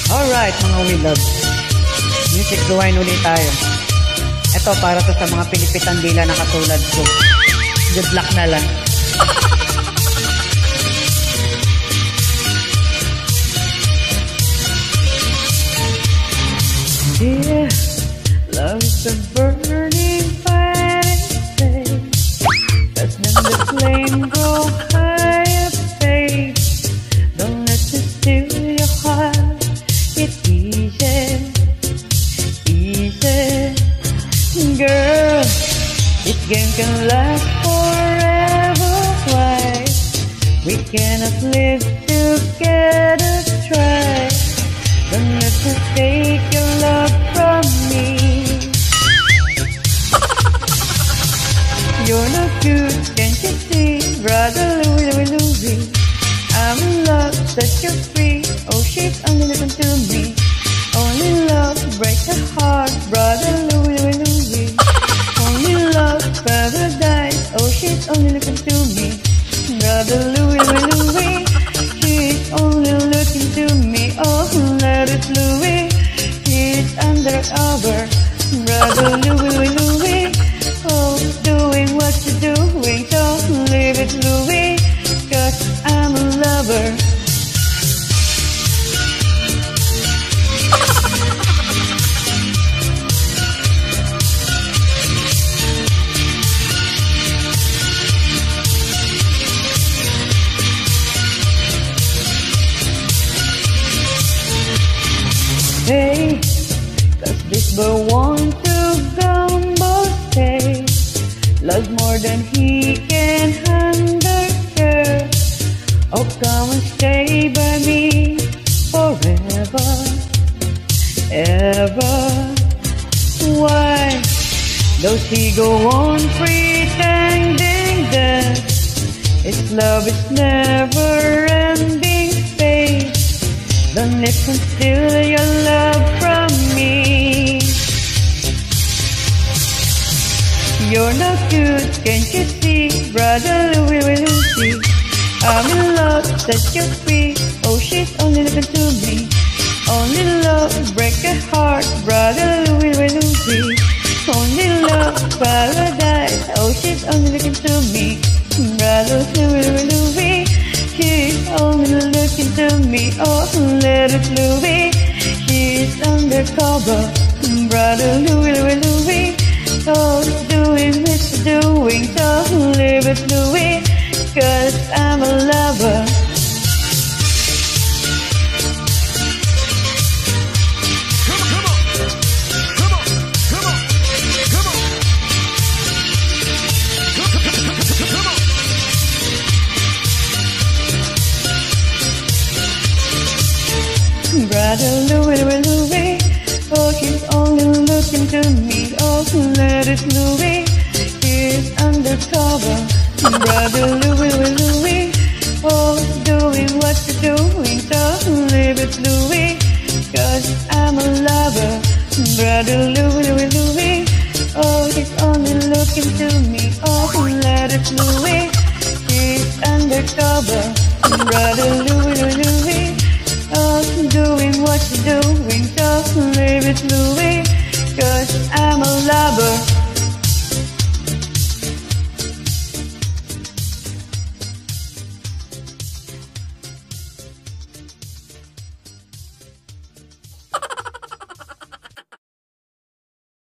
Alright mga we love, music gawain ulit tayo. Ito para to sa mga pilipitan dila na katulad ko. Good luck na lang. Yeah, love is a burning fire, that's when the flame go higher, babe. Don't let it steal your heart. It's easy, easy, girl. This game can last forever. Why we cannot live together? Try. Don't let it take your love from me. You're not good, can't you see, brother Louie, Louie? I'm in love, set you free. Oh, she's only looking to me. Only love breaks her heart, brother Louie, Louie. Only love paradise. Oh, she's only looking to me, brother Louie, Louie. She's only looking to me. Oh, let it Louie. She's undercover, brother Louie, Louie. Oh, doing what you're doing, so leave it Louie, 'cause I'm a lover. Hey, 'cause this boy wants to gamble, say, love more than he can handle, girl. Oh, come and stay by me forever, ever. Why does he go on pretending that his love is never ending, babe? Don't let him steal your love from me. You're not good, can't you see, brother Louie, Louie? I'm in love, set you free. Oh, she's only looking to me. Only love break her heart, brother Louie, Louie. Only love paradise. Oh, she's only looking to me, brother Louie, Louie. She's only looking to me. Oh, let it Louie. She's undercover, brother Louie, Louie. Oh, doing what you're doing, so leave it Louie, 'cause I'm a lover. Brother Louie, Louie. Oh, she's only looking to me. Oh, let it Louie. She's undercover, brother Louie, Louie. Oh, doing what you're doing, so leave it Louie, 'cause I'm a lover, brother Louie, Louie. Oh, she's only looking to me. Oh, let it Louie. She's undercover, brother Louie, Louie. Oh, doing what you're doing, so leave it Louie, 'cause I'm a lover.